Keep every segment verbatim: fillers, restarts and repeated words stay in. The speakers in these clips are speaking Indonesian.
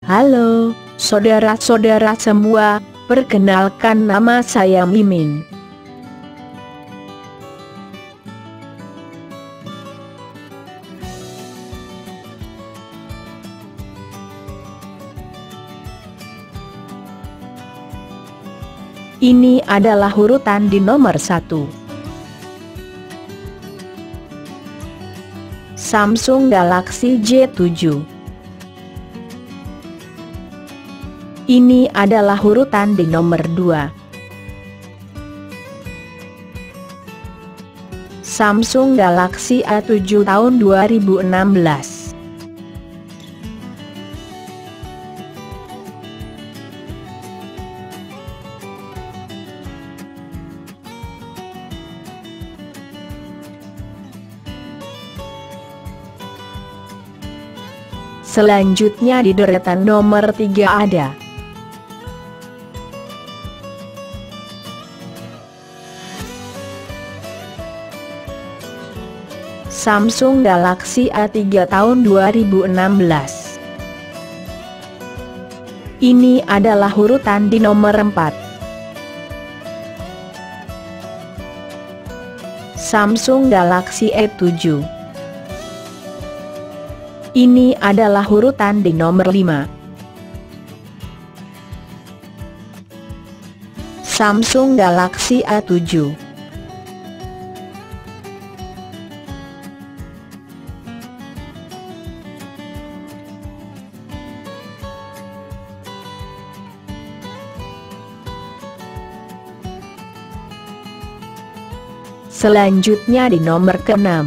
Halo, saudara-saudara semua, perkenalkan nama saya Mimin. Ini adalah urutan di nomor satu. Samsung Galaxy J tujuh. Ini adalah urutan di nomor dua. Samsung Galaxy A tujuh tahun dua ribu enam belas. Selanjutnya di deretan nomor tiga ada Samsung Galaxy A tiga tahun dua ribu enam belas. Ini adalah urutan di nomor empat. Samsung Galaxy A tujuh. Ini adalah urutan di nomor lima. Samsung Galaxy A tujuh. Selanjutnya di nomor keenam.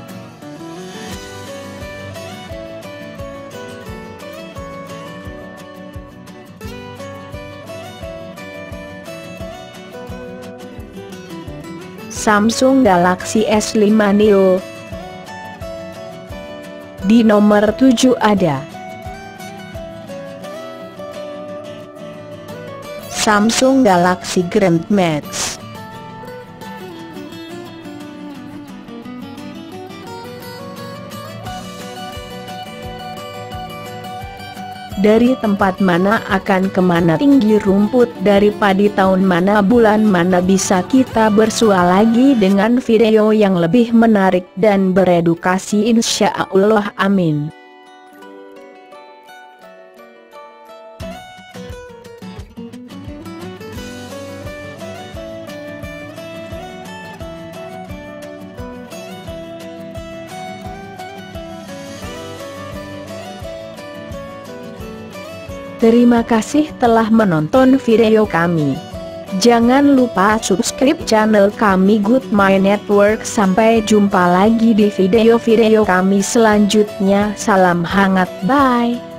Samsung Galaxy S lima Neo. Di nomor tujuh ada Samsung Galaxy Grand Max. Dari tempat mana akan kemana tinggi rumput, dari padi tahun mana bulan mana, bisa kita bersua lagi dengan video yang lebih menarik dan beredukasi, insya Allah, amin. Terima kasih telah menonton video kami. Jangan lupa subscribe channel kami Good My Network. Sampai jumpa lagi di video-video kami selanjutnya. Salam hangat, bye.